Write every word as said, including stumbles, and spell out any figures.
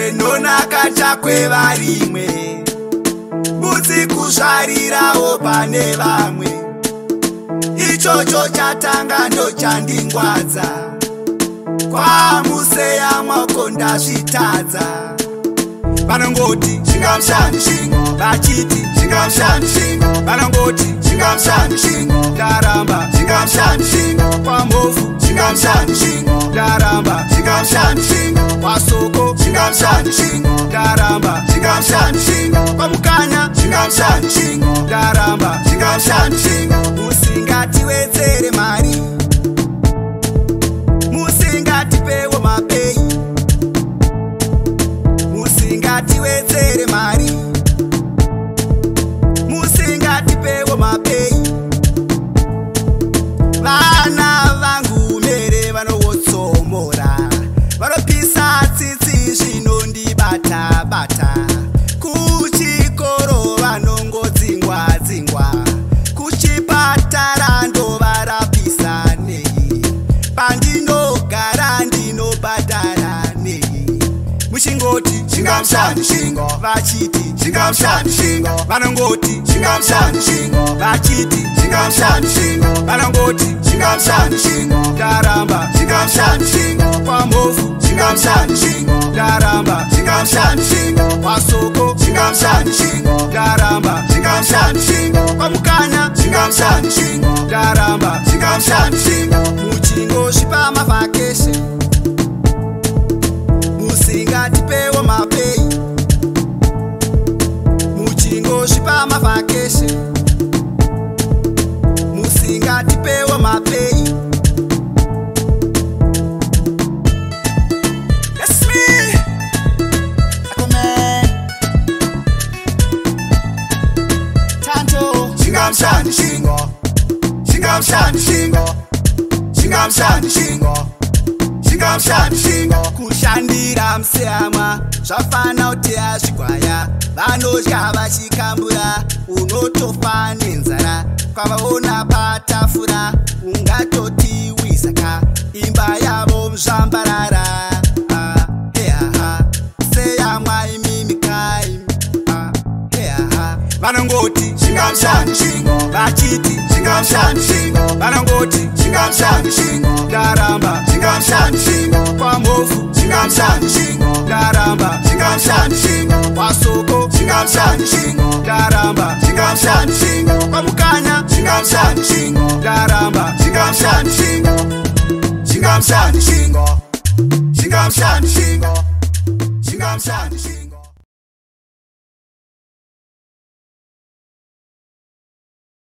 senonaka chakwe varimwe butsi kuzvarirawo pane vamwe ichocho chatanga ndo chandingwadza kwamuseya mwako ndazvitadza vanongoti chingamshani shingo vachiti chingamshani shingo vanongoti chingamshani shingo ndaramba chingamshani shingo kwambofu chingamshani shingo ndaramba chingamshani shingo kwasoko chingamshani shingo ndaramba chingamshani shingo kwamukanya chingamshani shingo ndaramba chingamshani shingo musingatiwedzere mari musingatipewo mapei musingatiwedzere mari musingatipewo mapei vana vangu mere vanowotsomora vanopisa tsitsi zvinondibata bata kuchikoro vanongodzingwa dzingwa kuchipatara ndovarapisa nei pandinogara ndinobhadhara nei muchingoti chingamshani shingo vachiti chingamshani shingo vanongoti chingamshani shingo vachiti chingamshani shingo vanongoti chingamshani shingo ndaramba chingamshani shingo kwambofu chingamshani shingo ndaramba chingamshani shingo kwasoko chingamshani shingo ndaramba chingamshani shingo kwamukanya chingamshani shingo ndaramba chingamshani shingo muchingosvipa mavhakeshe musingatipewo mapei muchingosvipa mavhakeshe musingatipewo mapei That's me Aquaman Tanto Chingamshani shingo Chingamshani shingo Chingamshani shingo Chingamshani shingo kushandira mseyamwa zvafana kuti azvigwaya vanodya vachikambura unotofa nenzara kwavaona patafura ungatoti wisaka imba yavo mzvambarara ah, hehaha seyamwa imimikai ah, hehaha vanongoti chingamshani shingo vachiti chingamshani shingo vanongoti chingamshani shingo ndaramba chingamshani shingo kwambofu chingamshani shingo ndaramba chingamshani shingo kwasoko chingamshani shingo ndaramba chingamshani shingo kwamukanya chingamshani shingo ndaramba chingamshani shingo chingamshani shingo chingamshani